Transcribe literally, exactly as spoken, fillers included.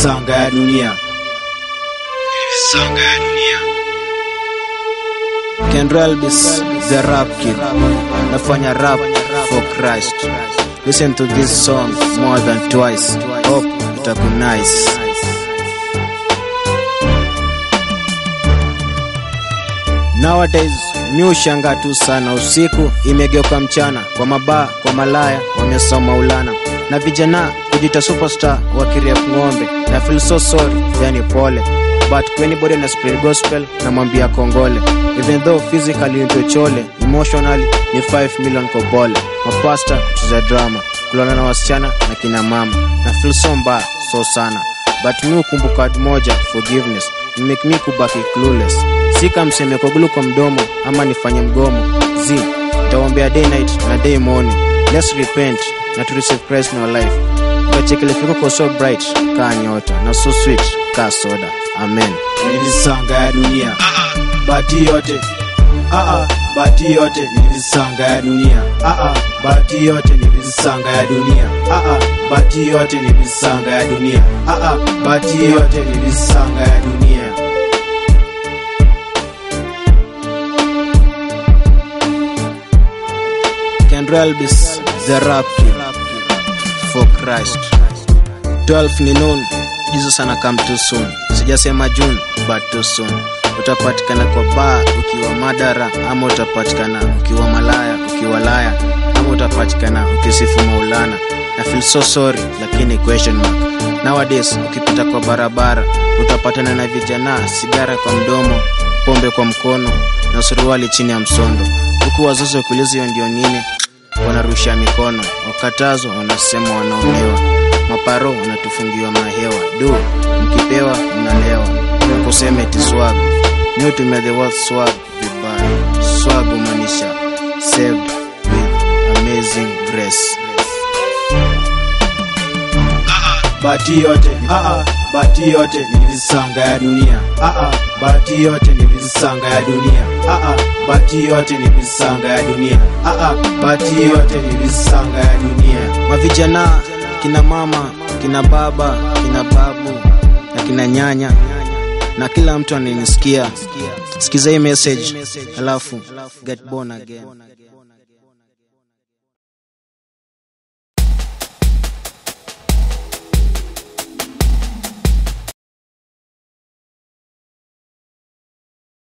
visanga ya dunia, visanga ya dunia. Kendrell Bis, the rap kid, nafanya rap for Christ. Listen to this song more than twice. Hope itaku nice. Nowadays mi ushanga tu sana, usiku imegeuka mchana, kwa mabaa, kwa malaya wamesoma ulana, na vijana kujita superstar wakirep ng'ombe, na feel so sorry, yani pole, but to anybody na spread gospel na mwambia kongole. Even though physically into chole, emotionally ni five million kobole. Mapasta kucheza drama, kulona na wasichana na kina mama, na feel so mbaya so sana, but mi ukumbuka moja, forgiveness make me kubaki clueless. Sika mseme kwa gulu kwa mdomo ama nifanye mgomo. Zi, nitaombea day night na day morning. Let's repent na to receive Christ in our life. Tukacheke lefiko kwa so bright kaa nyota, na so sweet kaa soda. Amen. Ni visanga ya dunia, bati yote. Ah ah, bati yote ni visanga ya dunia. Ah ah, bati yote ni visanga ya dunia. Ah ah, bati yote ni visanga ya dunia. Ah ah, bati yote ni visanga ya dunia. Kendrell Bis, the rap kid, for Christ. twelve ni noon, Jesus ana come too soon. Sijasema June, but too soon. Utapatikana kwa bar ukiwa madara, ama utapatikana ukiwa malaya, ukiwa laya, ama utapatikana ukisifu Maulana. Na feel so sorry, lakini question mark. Nowadays ukipita kwa barabara, utapatana na vijana, sigara kwa mdomo, pombe kwa mkono, na suruali chini ya msondo. Huku wazazi wakuuliza hiyo ndio nini, wanarusha mikono. Wakatazo wanasema wanaonewa. Maparo wanatufungiwa mahewa. Do, mkipewa mnalewa. Kuseme eti swag. New to me the word swag vibaya. Swag umanisha saved with amazing grace. Bati yote, ah ah, bati yote ni visanga ya dunia. Ah ah, bati yote ni visanga ya dunia. Ah ah, bati yote ni visanga ya dunia. Ah ah, bati yote ni visanga ya dunia. Mavijana, kina mama, kina baba, kina babu, na kina nyanya, na kila mtu ananisikia. Sikiza hii message, alafu get born again.